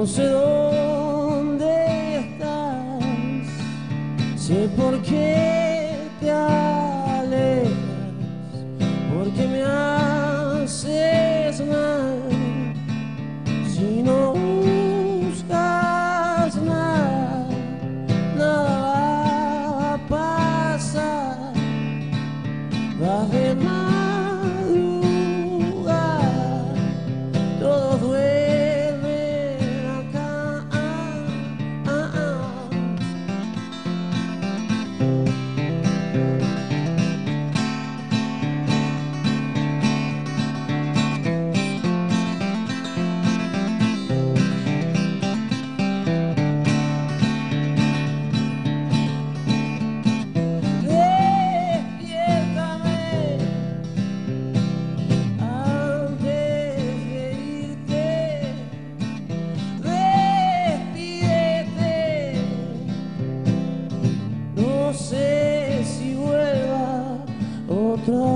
No sé dónde estás, sé por qué te alejas, porque me haces mal. Si no buscas nada, nada va a pasar. Vas de madrugada, todos duermen acá. Despiértame antes de irte, despídete. No sé si vuelva otra